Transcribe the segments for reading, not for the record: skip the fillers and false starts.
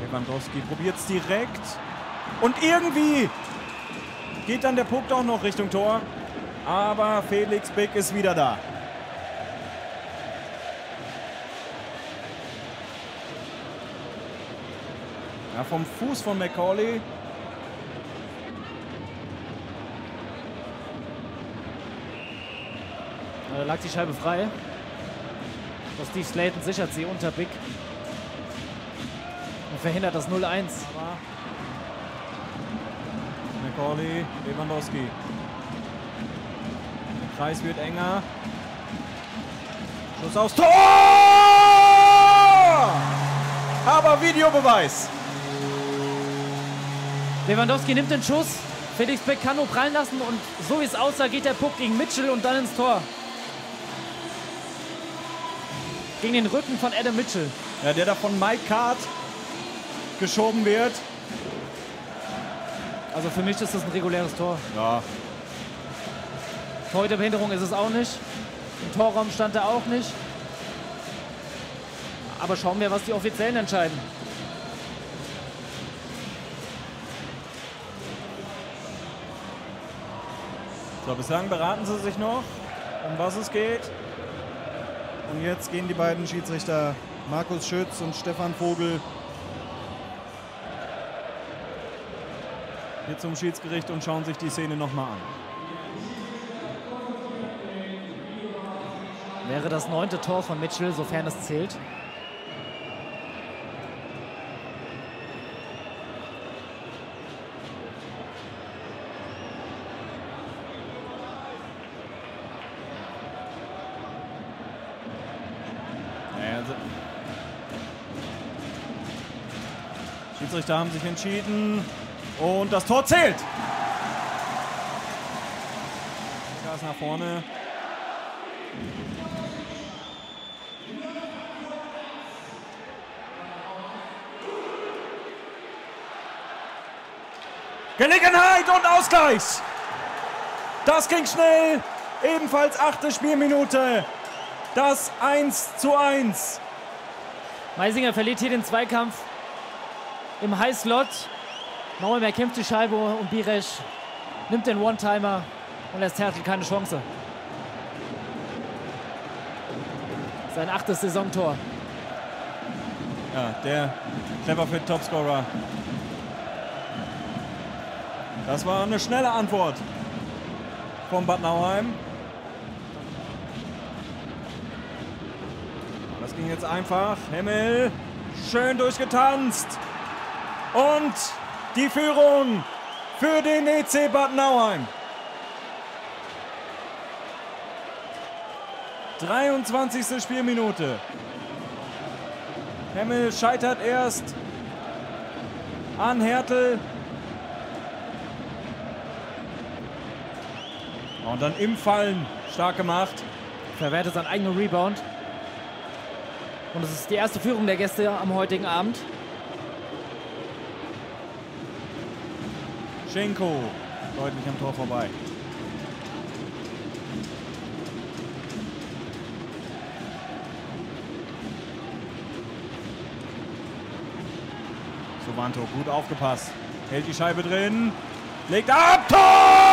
Lewandowski probiert es direkt. Und irgendwie geht dann der Puck doch noch Richtung Tor. Aber Felix Big ist wieder da. Ja, vom Fuß von Macaulay. Da lag die Scheibe frei. Das Steve Slayton sichert sie unter Big. Und verhindert das 0-1. Macaulay, Lewandowski. Der Kreis wird enger. Schuss aufs Tor! Aber Videobeweis. Lewandowski nimmt den Schuss. Felix Big kann nur prallen lassen und so wie es aussah, geht der Puck gegen Mitchell und dann ins Tor. Gegen den Rücken von Adam Mitchell. Ja, der da von Mike Card geschoben wird. Also für mich ist das ein reguläres Tor. Ja. Torhüterbehinderung ist es auch nicht. Im Torraum stand er auch nicht. Aber schauen wir, was die Offiziellen entscheiden. So, bislang beraten sie sich noch, um was es geht. Und jetzt gehen die beiden Schiedsrichter Markus Schütz und Stefan Vogel hier zum Schiedsgericht und schauen sich die Szene nochmal an. Wäre das 9. Tor von Mitchell, sofern es zählt. Schiedsrichter haben sich entschieden und das Tor zählt. Gas nach vorne. Gelegenheit und Ausgleich. Das ging schnell. Ebenfalls 8. Spielminute. Das 1:1. Meisinger verliert hier den Zweikampf im High-Slot. Nauheim erkämpft die Scheibe und Biresch nimmt den One-Timer und lässt Hertel keine Chance. Sein 8. Saisontor. Ja, der Cleverfit Topscorer. Das war eine schnelle Antwort von Bad Nauheim. Das ging jetzt einfach. Hemmel, schön durchgetanzt. Und die Führung für den EC Bad Nauheim. 23. Spielminute. Hemmel scheitert erst an Hertel. Und dann im Fallen stark gemacht. Verwertet seinen eigenen Rebound. Und es ist die erste Führung der Gäste am heutigen Abend. Schenko deutlich am Tor vorbei. Sovanto gut aufgepasst. Hält die Scheibe drin. Legt ab. Tor!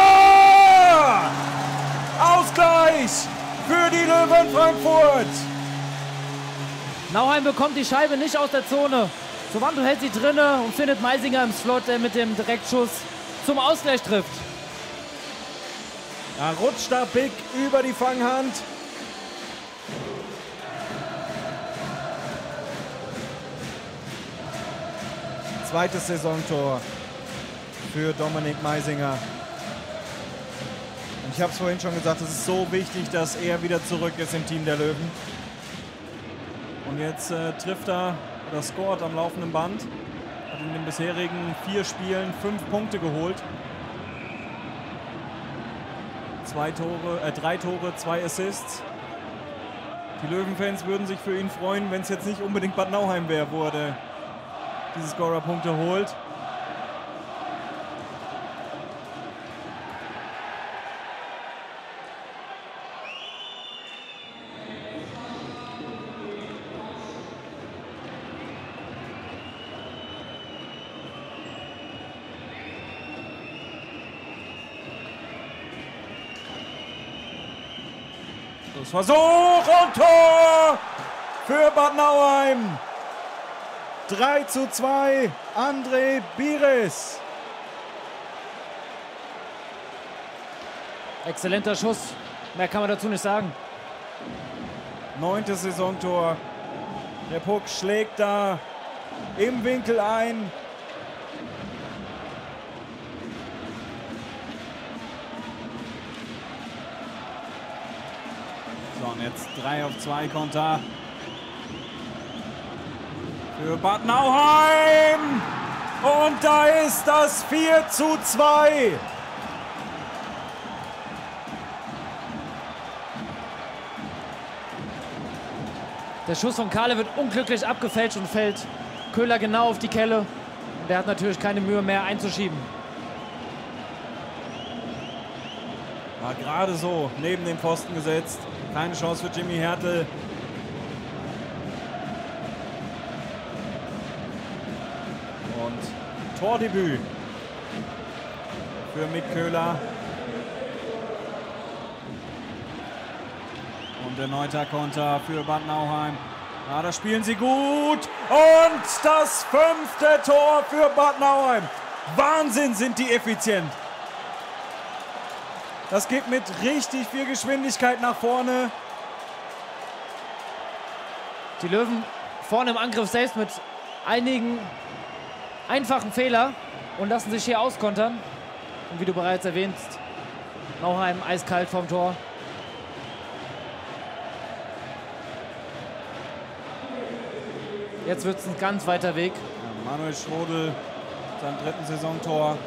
Ausgleich für die Löwen Frankfurt. Nauheim bekommt die Scheibe nicht aus der Zone. Sovanto hält sie drinne und findet Meisinger im Slot, der mit dem Direktschuss zum Ausgleich trifft. Da rutscht da Big über die Fanghand. Zweites Saisontor für Dominik Meisinger. Und ich habe es vorhin schon gesagt, es ist so wichtig, dass er wieder zurück ist im Team der Löwen. Und jetzt trifft er oder scoret am laufenden Band. Hat in den bisherigen 4 Spielen 5 Punkte geholt. 3 Tore, 2 Assists. Die Löwenfans würden sich für ihn freuen, wenn es jetzt nicht unbedingt Bad Nauheim wäre, wo er diese Scorer-Punkte holt. Versuch und Tor für Bad Nauheim. 3:2, André Bires. Exzellenter Schuss. Mehr kann man dazu nicht sagen. 9. Saisontor. Der Puck schlägt da im Winkel ein. So, und jetzt 3-auf-2 Konter für Bad Nauheim. Und da ist das 4:2. Der Schuss von Kahle wird unglücklich abgefälscht und fällt Köhler genau auf die Kelle. Und der hat natürlich keine Mühe mehr einzuschieben. War gerade so neben dem Pfosten gesetzt. Keine Chance für Jimmy Hertel. Und Tordebüt für Mick Köhler. Und erneuter Konter für Bad Nauheim. Ja, da spielen sie gut. Und das 5. Tor für Bad Nauheim. Wahnsinn, sind die effizient. Das geht mit richtig viel Geschwindigkeit nach vorne. Die Löwen vorne im Angriff selbst mit einigen einfachen Fehlern und lassen sich hier auskontern. Und wie du bereits erwähnst, Nauheim eiskalt vom Tor. Jetzt wird es ein ganz weiter Weg. Ja, Manuel Schrodel, sein 3. Saisontor.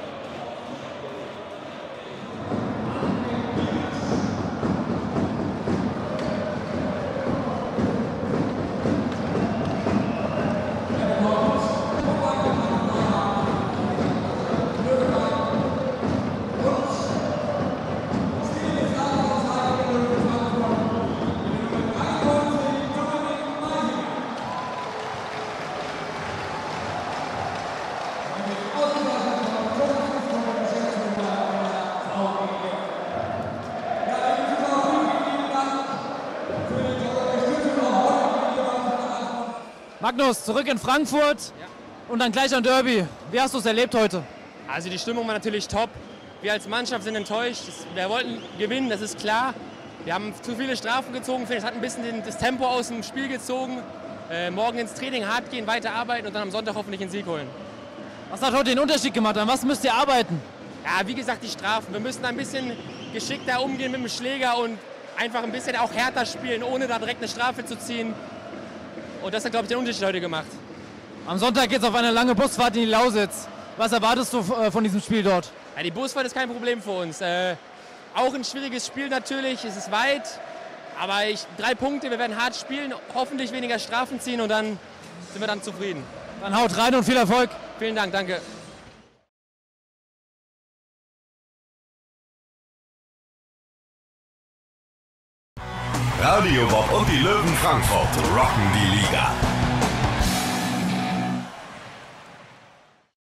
Magnus, zurück in Frankfurt und dann gleich ein Derby. Wie hast du es erlebt heute? Also die Stimmung war natürlich top. Wir als Mannschaft sind enttäuscht. Wir wollten gewinnen, das ist klar. Wir haben zu viele Strafen gezogen. Es hat ein bisschen das Tempo aus dem Spiel gezogen. Morgen ins Training hart gehen, weiter arbeiten und dann am Sonntag hoffentlich den Sieg holen. Was hat heute den Unterschied gemacht? An was müsst ihr arbeiten? Ja, wie gesagt, die Strafen. Wir müssen ein bisschen geschickter umgehen mit dem Schläger und einfach ein bisschen auch härter spielen, ohne da direkt eine Strafe zu ziehen. Und das hat, glaube ich, den Unterschied heute gemacht. Am Sonntag geht es auf eine lange Busfahrt in die Lausitz. Was erwartest du von diesem Spiel dort? Ja, die Busfahrt ist kein Problem für uns. Auch ein schwieriges Spiel natürlich, es ist weit. Aber 3 Punkte, wir werden hart spielen, hoffentlich weniger Strafen ziehen und dann sind wir dann zufrieden. Dann haut rein und viel Erfolg. Vielen Dank, danke. Radio Bob und die Löwen Frankfurt rocken die Liga.